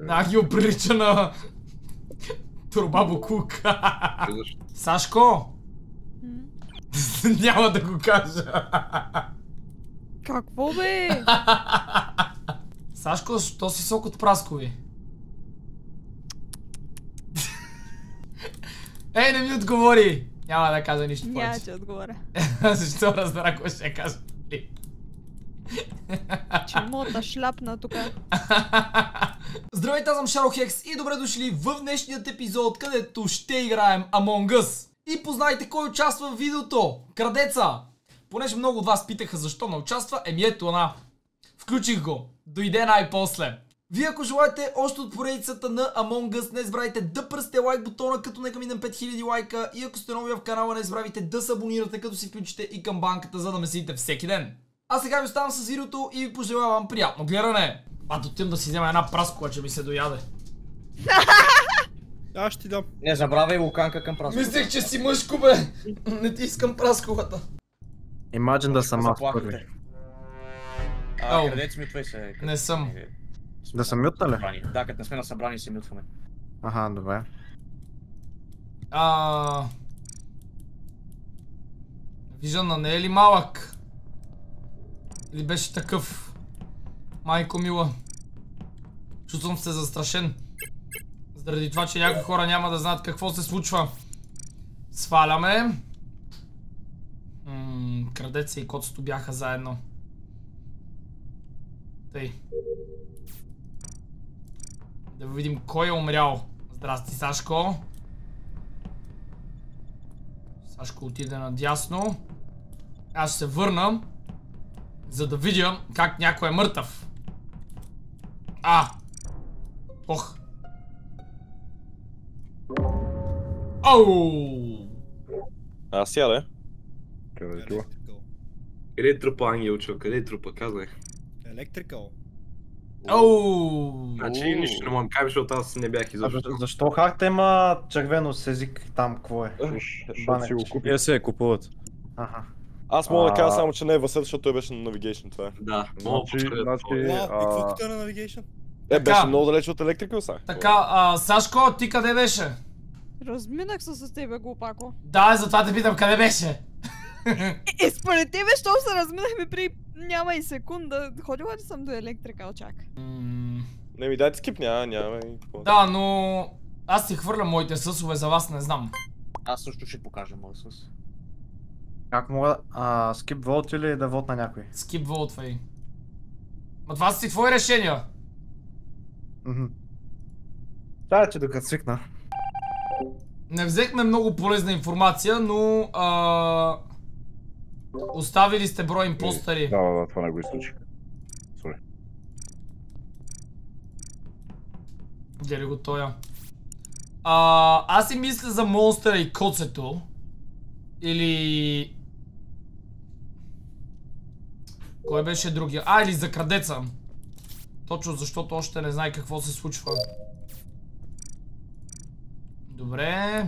Ангел прилича на Турба Букук. Сашко! Няма да го кажа. Какво бе? Сашко, що си сок от праскови? Ей, не ми отговори! Няма да кажа нищо повече. Няма че отговоря. Защо разбра кой ще кажа? Чемота шляпна тука. Здравейте, аз съм Шарохекс и добре дошли в днешният епизод, където ще играем Among Us. И познайте кой участва в видеото. Крадеца! Понеже много от вас питаха защо не участва, ето она. Включих го. Дойде най-после. Вие ако желаете още от поредицата на Among Us, не забравяйте да пръсте лайк бутона, като нека минем 5000 лайка. И ако сте нови в канала, не забравяйте да се абонирате, като си включите и камбанката, за да ме следите всеки ден. А сега ви оставам с видеото и ви пожелавам приятно гледане. Отивам да си взема една праскова, че ми се дояде. Аз ще ти дам. Не забравяй луканка към прасковата. Мислех, че си мъжко, бе. Не ти искам прасковата. Imagine да съм аз първи. Крадец, мютвай се. Не съм. Да съм мютна ли? Да, като не сме на събрани се мютваме. Аха, добре. Виждана не е ли малък? Или беше такъв? Майко мила. Чувствам се застрашен. Заради това, че някои хора няма да знаят какво се случва. Сваляме. Крадеца и котството бяха заедно. Тъй. Да видим кой е умрял. Здрасти, Сашко. Сашко отиде надясно. Аз ще се върна, за да видя как някой е мъртъв. Ох. Оу! Аз яде. Къде е това? Къде е трупа, Ангелчо? Къде е трупа? Казах. Електрикал. Оу! Значи нищо не мога да кажа, защото аз не бях изобщо. Защо харта има червено с език там, какво е? Защото си го купи. Те се купуват. Аха. Аз мога да кажа само, че не е Васил, защото той беше на Navigation, това е. Да, Значи, и какво като е на Navigation? Беше много далеч от Electrical са. Така, Сашко, ти къде беше? Разминах се с тебе, глупако. Да, затова те питам къде беше. Според тебе, що се разминахме при няма и секунда. Ходила ли съм до електрикал, чак? Не ми дайте скип, няма. Да, но аз си хвърлям моите съсове, за вас не знам. Аз също ще покажа мой със. Как мога скип волт или да вод на някой? Скип волтвай. Ма това са си твои решения. Да, че докато свикна. Не взехме много полезна информация, но оставили сте брой импостъри. Да, това не го изключих. Сори. Гледай го тоя. Аз си мисля за монстъра и коцето. Или... Кой беше другия? Или за крадеца. Точно защото още не знае какво се случва. Добре.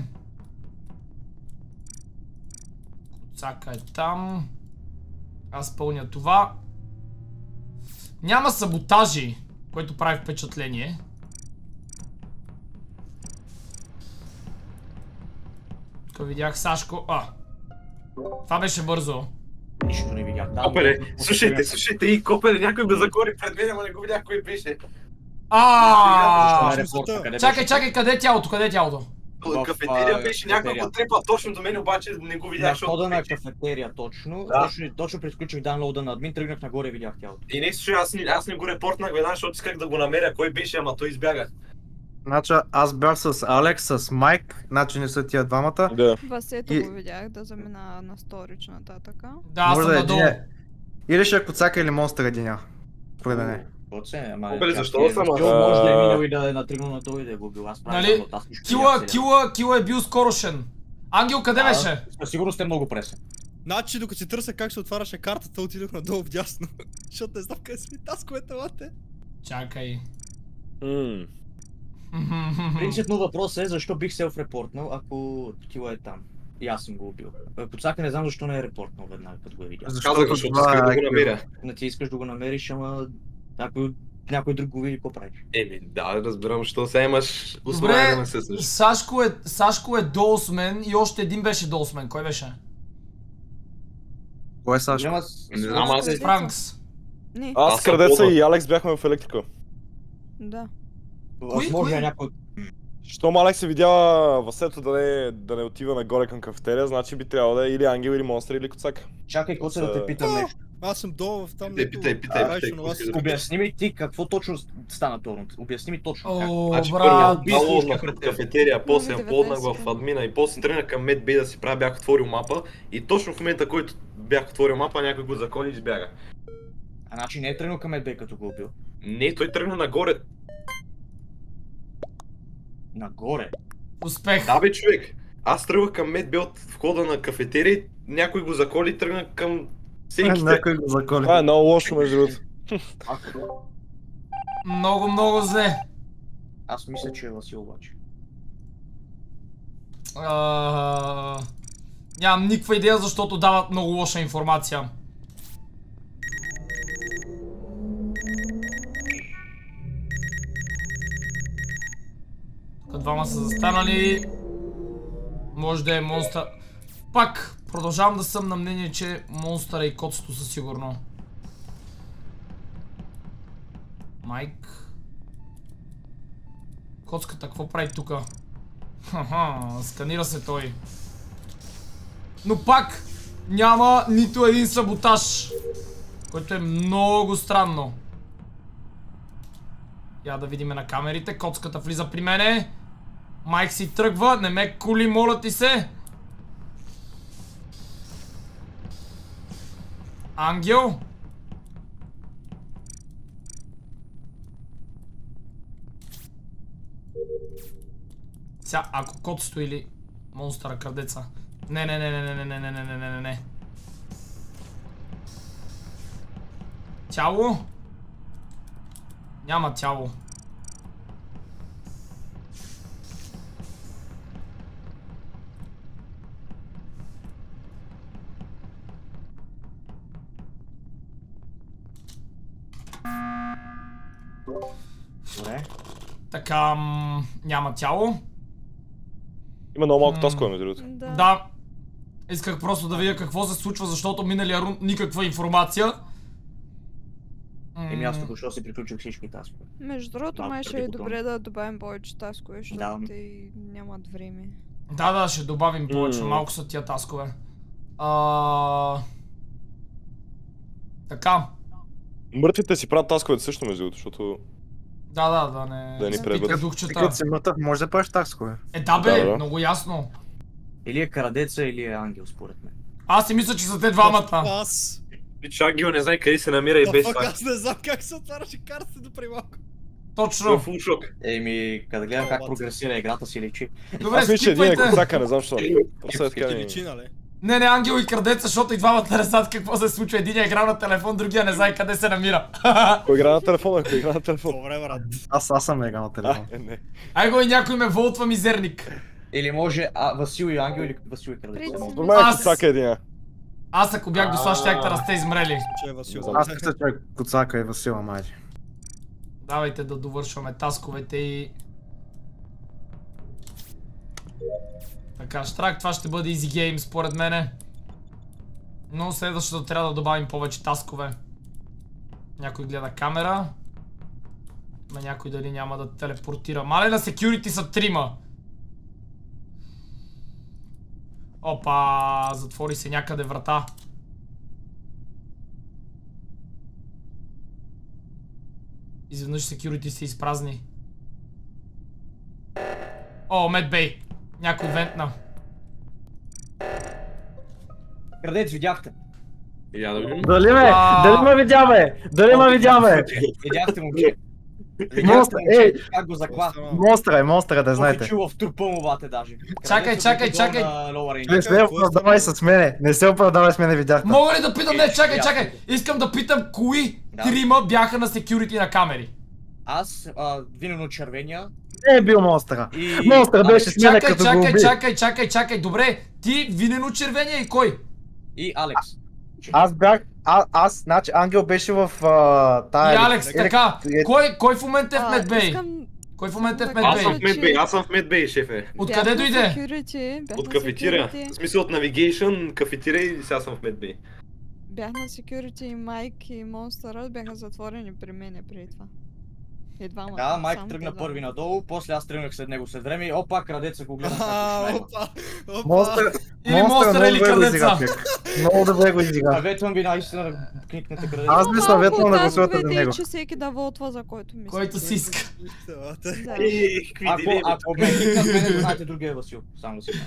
Коцака е там. Аз пълня това. Няма саботажи, което прави впечатление. Тук видях Сашко. Това беше бързо. Нищо не видях. Копеле, слушайте и Копеле, някой ме закори пред мен, ама не го видях кой беше. Чакай, къде е тялото? Къде е тялото? Кафетерия беше, някой го трепа точно до мен, обаче не го видях, защото... На входа на кафетерия, точно. Точно предключих даунлоуда на админ, тръгнах нагоре и видях тялото. И не, слушай, аз не го репортнах веднага, защото исках да го намеря кой беше, ама той избяга. Значи аз бях с Алекс, с Майк, значи не са тия двамата. Да. Васето го видях да замина на сторич нататъка. Да, аз съм надолу. Или ще е коцака или монстър единя. Според мен. Копеле, защо съм? Може да е минал и да е натръгнал на той и да е го бил. Аз правя Кила е бил скорошен. Ангел, къде беше? Сигурно сте много пресен. Значи, докато си търся как се отваряше картата, отидох надолу вдясно. Защото не знам къде сме тасковете, лате. Чакай. Принципно въпрос е защо бих селф-репортнал, ако Кила е там. И аз съм го убил. Коцака не знам защо не е репортнал веднага, като го е видял. Казах, защото исках да го намеря. Не ти искаш да го намериш, ама... Ако някой друг го види, какво правиш? Да, разбирам, що сега имаш основание да Добре, ме се също. Сашко е долу с мен и още един беше долу с мен. Кой беше? Кой е Сашко? Няма Не знам, аз Франкс. Не, Аз Аз, съм Крадеца по-добър. и Алекс бяхме в електрика. да. възможно е някой... Щом Алекс се видява Васето да не отива нагоре към кафетерия, значи би трябвало да е или ангел, или монстър, или коцак. Чакай, какво се да те питам нещо. Аз съм долу в там, Питай. Обясни ми ти какво точно стана Торнт. Обясни ми точно как. О, Значи брат. първо Обясниш лоднах пред от теб. кафетерия, после Имаме полнах 19 в админа и после тръгнах към Медбей да си правя, бях отворил мапа и точно в момента, който бях отворил мапа, някой го закони и избяга. А значи не е тръгнал към Медбей като го убил. Не, той тръгна нагоре. Нагоре. Успех. Да бе, човек. Аз тръгвах към Медбей от входа на кафетерия и някой го заколи и тръгна към сенките. Някой го заколи. Това е много лошо между другото. Много зле. Аз мисля, че е Васил обаче. Нямам никаква идея, защото дават много лоша информация. Тук двама са застанали. Може да е монстър. Пак продължавам да съм на мнение, че монстъра и коцето са сигурно. Майк. Коцката, какво прави тука? Хаха, сканира се той. Но пак няма нито един саботаж, което е много странно. Я да видим на камерите. Коцката влиза при мене. Майк си тръгва. Не ме коли, моля ти се. Ангел. Сега, ако коцето или монстъра крадеца. Не. Тяло? Няма тяло. Добре. Така, няма тяло. Има много малко таскове между другото. Да. Исках просто да видя какво се случва, защото миналия рунд никаква информация. Еми аз току-що си приключих всички таскове. Между другото, Малко май ще е преди добре да добавим повече таскове, защото Да. те нямат време. Да, ще добавим повече. Малко са тия таскове. Така. Мъртвите си правят тасковете също между другото, защото... Да Да ни спика пребързат. духчета. Като си мъртъв, може да правиш таскове. Да бе, Да. много ясно. Или е Крадеца, или е Ангел, според мен. Аз си мисля, че са те двамата. Аз... Лично Ангел не знае къде се намира и без това. Аз не знам как се отваряше картата допреди малко. Той е Точно. фул шок. Еми, като гледам как прогресира играта си личи. Добре, Аз мисля, че един е скипвайте. коцака, не знам що. Просто е така Ти ми... личи, нали? Не, Ангел и крадеца, защото и двамата не знаят какво се случва. Единия играл на телефон, другия не знае къде се намира. Кой игра на телефона? Кой игра на телефона? Добре, брат. Аз съм играл на телефон. Не. Ай го и някой ме волтва мизерник. Или може Васил и Ангел, или Васил и Крадеца. Принцип. Според мен е Аз- коцака един. Аз ако бях дошла, щяхте да сте измрели. Че е Васил. Аз мисля, че Коцака и Васила майче. Давайте да довършваме тасковете и... Така, Штрак, това ще бъде easy game според мене. Но следващото трябва да добавим повече таскове. Някой гледа камера. Ма някой дали няма да телепортира. Мале на security са трима. Опа, затвори се някъде врата. Изведнъж security се изпразни. О, Медбей. Някой вентна. Крадец, видяхте. Я да видим. Дали ме видя, бе? Дали ме видя, бе? Видяхте, момче. Монстър, ей! Как го закла. Монстъра, да знаете. Чува в трупа му бате даже. Чакай. Не се оправдавай с мене, не се оправдавай с мене, видяхте. Мога ли да питам? Не, чакай. Искам да питам кои Да. трима бяха на security на камери. Аз, винено червения Не е бил монстъра. и... Монстър беше с мене като го уби. Чакай. Добре, ти винено червения и кой? И Алекс. Аз бях, значи Ангел беше в И тая... Алекс, така. Кой в момента е в Медбей? Искам... Кой в момента е в Аз съм Медбей? в Медбей, аз съм в Медбей, шефе. Откъде дойде? От кафетирия. В смисъл от Navigation, кафетирия и сега съм в Медбей. Бях на security и Майк и Монстъра бяха затворени при мене преди това. Едва Да, Майк тръгна първи надолу, после аз тръгнах след него след време и опа, крадеца го гледам как Опа! Монстър, Или Монстър или Крадеца? Много добре го изигра. Съветвам ви наистина да кликнете крадеца. Аз ви съветвам да гласувате за него. Че всеки да вотва за който мисли. Който си иска. Да. Какви дилеми. Ако ме кликнат мене, да знаете другия е Васил. Само си.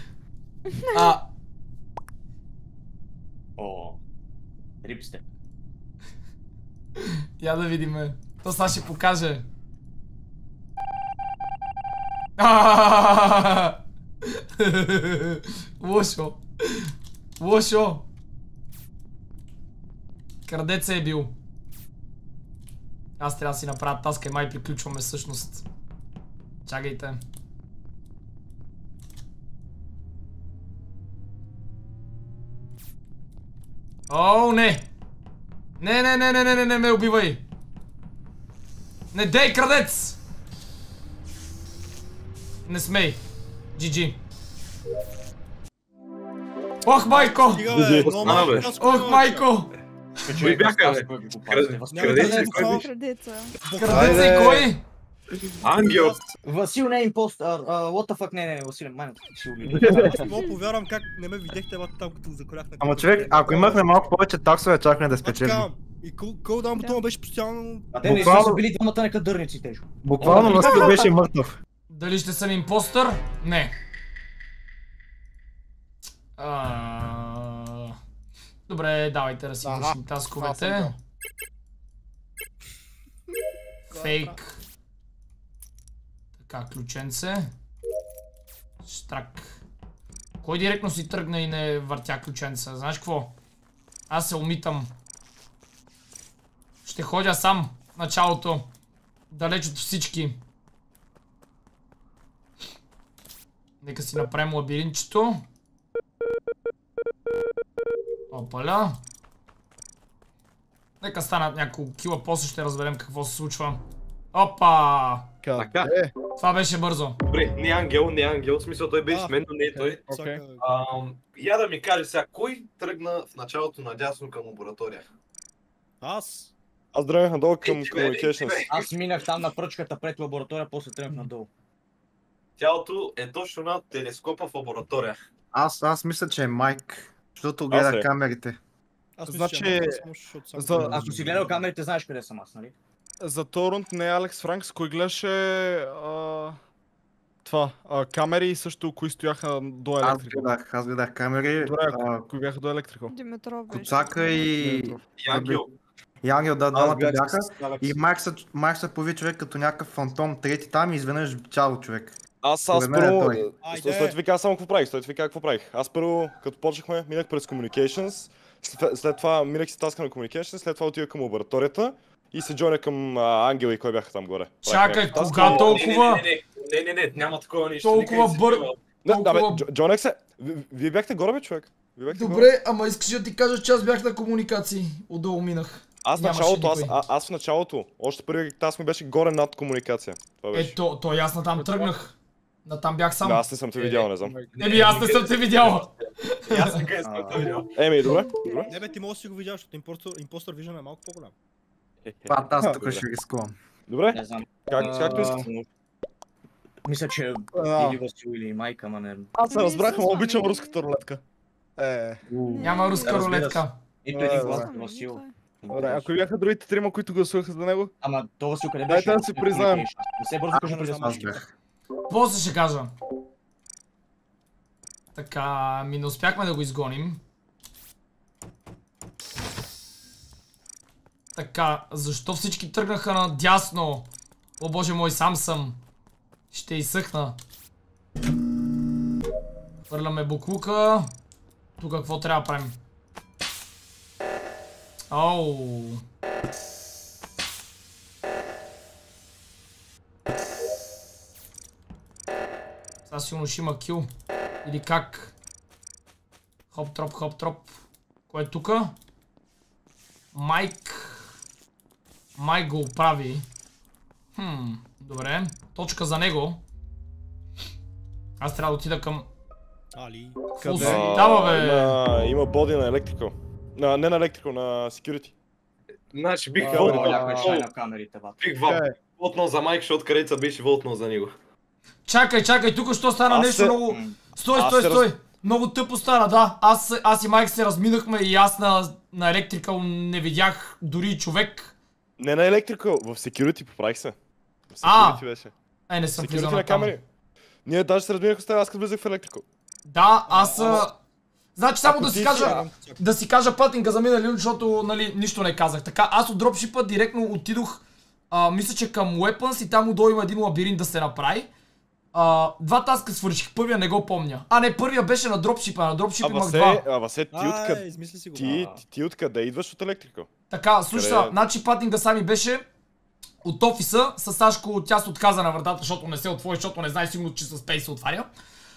О, рип сте. Я да видиме. То сега ще покаже. Лошо. Лошо. Крадеца е бил. Аз трябва да си направя таска и май приключваме всъщност. Чакайте. О, не! Не ме убивай! Не дей, крадец! Не смей. GG. Ох, майко! Ох, майко! Кои бяха, бе? Крадеца, кой беше? Крадеца. Крадеца и кой? Ангел! Васил не е импостър. What the fuck, не, Васил, майната си убили. Не мога повярвам как не ме видяхте там, като заколях на... Ама човек, ако имахме малко повече таксове, чакаме да спечелим. И кулдаун бутона беше постоянно... А те не са били двамата некадърници тежко. Буквално Васил беше мъртъв. Дали ще съм импостър? Не. Добре, давайте да си вършим тасковете. Фейк. Така, ключенце. Штрак. Кой директно си тръгна и не въртя ключенца? Знаеш какво? Аз се умитам. Ще ходя сам в началото. Далеч от всички. Нека си направим лабиринчето. Опаля. Нека станат няколко кила, после ще разберем какво се случва. Опа! Така. Това беше бързо. Добре, не Ангел, в смисъл той беше с мен, но не е той. Я да ми каже сега, кой тръгна в началото надясно към лаборатория? Аз тръгнах надолу към Communications. Аз минах там на пръчката пред лаборатория, после тръгнах надолу. Тялото е точно на телескопа в лаборатория. Аз мисля, че е Майк, защото гледа камерите. Значи... Ако си гледал камерите, знаеш къде съм аз, нали? За Торунд не е Алекс Франкс, кой гледаше това, камери и също кои стояха до електрика. Аз гледах камери. Добре, кои бяха до електрика? Димитров беше. Коцака и Ангел. Ангел, да, двамата бяха. И Майк се появи човек като някакъв фантом трети там и изведнъж чао човек. Аз първо... След ви казвам само какво правих, Аз първо, като почнахме, минах през Communications, след това минах си таска на Communications, след това отивах към лабораторията и се джойна към Ангел и кой бяха там горе. Чакай, кога толкова? Не, няма такова нищо. Толкова Да, бе, джойнах се. Вие бяхте горе, бе, човек. Добре, ама искаш да ти кажа, че аз бях на комуникации. Отдолу минах. Аз в началото, още първи таск ми беше горе над комуникация. То и аз натам тръгнах. Натам бях сам. Да, аз не съм те видял, не знам. Аз не съм те видял. Аз не съм те видял. Добре. Не бе, ти можеш да си го видял, защото импостър виждаме малко по-голям. Аз тук ще рискувам. Добре, Не знам. както искате. Мисля, че или Васил или Майка, ама не... Аз се разбрах, но обичам руската рулетка. Няма руска рулетка. Нито един глас на Васил. Добре, ако бяха другите трима, които гласуваха за него? Ама то Васил къде беше? Дайте да си признаем. Не се бързо кажа на Аз бях. После ще кажа. Така, не успяхме да го изгоним. Така, защо всички тръгнаха надясно? О боже мой, сам съм. Ще изсъхна. Хвърляме буклука. Тук какво трябва да правим? Оу. Сега сигурно ще има кил. Или как? Хоп-троп, хоп-троп. Кой е тука? Майк го оправи. Добре. Точка за него. Аз трябва да отида към... Али. Какво става, бе? Има боди на електрикал. Не на електрикал, на security. Значи бих вотнал за Майк, защото Крадеца беше вотнал за него. Чакай, тук що стана нещо много... Стой! Много тъпо стана, да. Аз и Майк се разминахме и аз на електрикал не видях дори човек. Не на електрикал, в security поправих се. В security беше. Не съм влизал на камери. Ние даже се разминахме с теб, аз като влизах в електрикал. Да, аз... Значи само да си кажа пътника за минали, защото нали, нищо не казах. Така, аз от дропшипа директно отидох, мисля, че към Weapons и там отдолу има един лабиринт да се направи. Два таска свърших, първия не го помня. Не, първия беше на дропшипа, имах два. Васе, ти откъде идваш от електрикал? Така, слушай, значи пътника сами беше от офиса, с Сашко тя се отказа на вратата, защото не се отвори, защото не знае сигурно, че с Пей се отваря.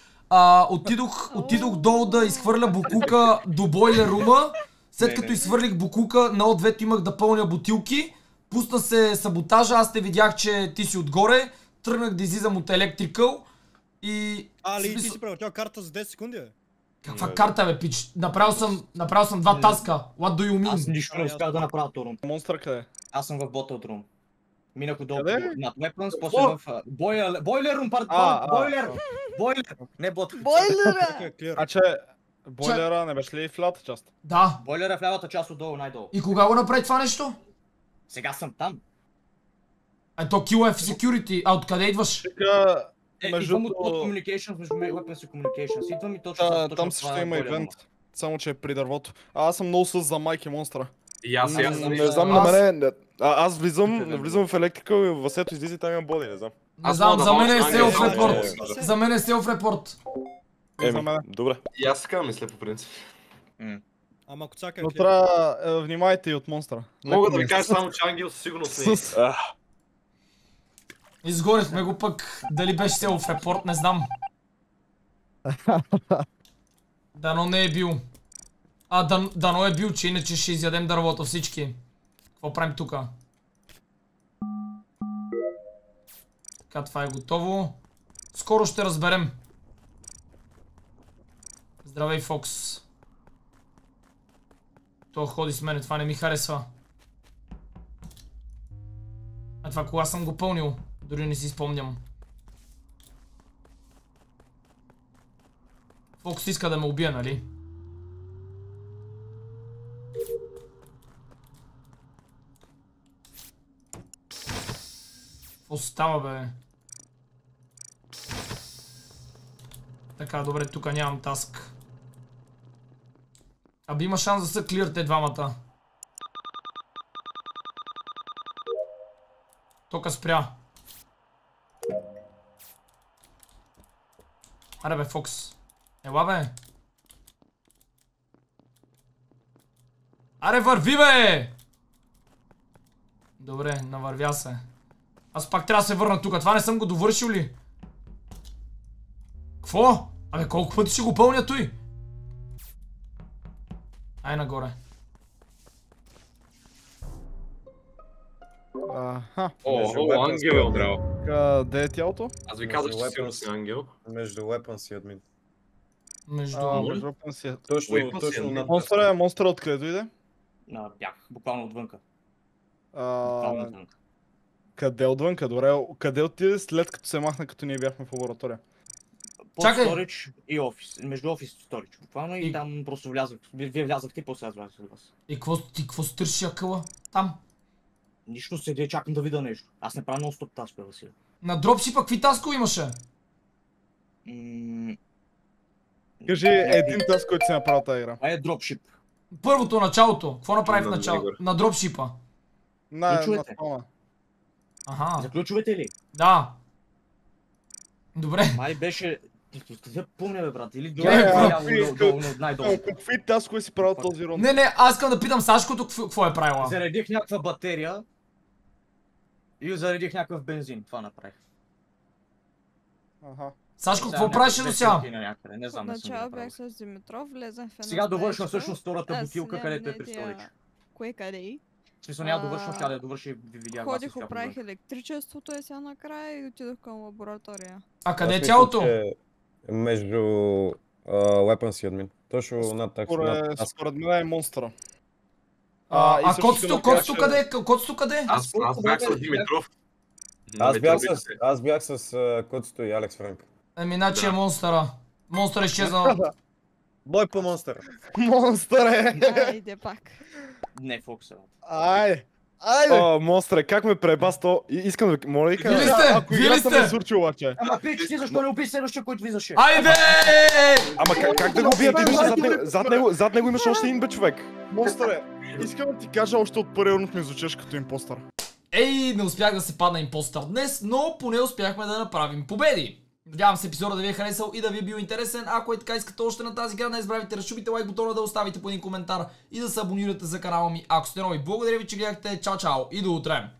Отидох долу да изхвърля букука до бойлер рума. След като изхвърлих букука, на ответо имах да пълня бутилки. Пусна се саботажа, аз те видях, че ти си отгоре. Тръгнах да излизам от електрикъл и... Али, ти си правил карта за 10 секунди, бе? Каква карта, бе, пич? Направил съм два таска. What do you mean? Аз нищо не успях да направя този рум. Монстър къде? Аз съм в Bottled Room. Минах отдолу над Weapons, после в бойлер рум, бойлер, не бот. Бойлера! Бойлера не беше ли в лявата част? Да. Бойлера е в лявата част отдолу, най-долу. И кога го направи това нещо? Сега съм там. То kill в security, а откъде идваш? Идвам от Communications, между Weapons и Communications. Идвам и точно там също има ивент, само че е при дървото. Аз съм много със за Майк и Монстъра. И аз не знам на мене, аз влизам в електрикал и Васето излиза и там имам боди, не знам. Не знам, за мен е селф репорт. За мен е селф репорт. Добре. И аз така мисля по принцип. Ама коцака е. Но трябва внимайте и от Монстъра. Мога да ви кажа само, че Ангел със сигурност не е. Изгорихме го пък, дали беше селф репорт, не знам. Дано не е бил. Дано е бил, че иначе ще изядем дървото всички. Какво правим тука? Така, това е готово. Скоро ще разберем. Здравей, Фокс. Той ходи с мене, това не ми харесва. Това кога съм го пълнил? Дори не си спомням. Фокс иска да ме убие, нали? Какво става, бе? Така, добре, тук нямам таск. Аби има шанс да са клир те двамата. Тока спря. Аре бе, Фокс. Ела бе. Аре, върви бе! Добре, навървя се. Аз пак трябва да се върна тук. Това не съм го довършил ли? Кво? Абе, колко пъти ще го пълня той? Ай нагоре. Ангел е удрял. Къде е тялото? Аз ви казах, че сигурно си Ангел. Между Weapons и админ. Между Weapons и... Точно над... Монстъра откъде дойде? Бях, буквално отвънка. Къде отвънка? Добре, къде отиде след като се махна, като ние бяхме в лаборатория? Под сторич и офис, между офис и сторич. Буквално и там просто влязах. Вие влязахте и после аз влязах с вас. И какво стърши акъла? Там? Нищо, седя и чакам да видя нещо. Аз не правя нон-стоп таскове, Василе. На дропшипа какви таскове имаше? Кажи един таск, който си направил тази игра. Това е дропшип. Първото, началото. Какво направи в началото? На дропшипа. На спона. Аха. За ключовете ли? Да. Добре. Май беше... Ти помня, бе, брат, или най-долу. Какви таскове си правил този рон? Не, аз искам да питам Сашкото какво е правила. Заредих някаква батерия и заредих някакъв бензин. Това направих. Сашко, какво правеше до сега? Не знам, не съм начало бях с Димитров, влезем в една сега довършвам всъщност втората бутилка, където е при сторич. кое къде и. В смисъл няма довършвам, тя да я довърши ви видях. Ходих, оправих електричеството и сега накрая и отидох към лаборатория. А къде е тялото? Между Weapons и админ. Точно над так. Според мен е монстъра. А Коцето къде е? Коцето къде? Аз бях с Димитров. Аз бях с Коцето и Алекс Франк. Еми, значи е монстъра. Монстър изчезна. Бой по монстъра. Монстър е! Айде пак. Не, фокуса. Айде! О, монстре, как ме преба с то? Искам да моля и Вие ли сте? Вие ли сте? Случи обаче. Ама пич, ти защо не убий следващия, който влизаше? Айде! Ама как да го убия? Ти виждаш, зад него имаш още един бе човек. Монстър искам да ти кажа, още от първия раунд ми звучеш като импостър. Ей, не успях да се падна импостър днес, но поне успяхме да направим победи. Надявам се епизода да ви е харесал и да ви е бил интересен. Ако е така искате още на тази игра, не забравяйте да разчупите лайк бутона, да оставите по един коментар и да се абонирате за канала ми, ако сте нови. Благодаря ви, че гледахте. Чао, чао и до утре!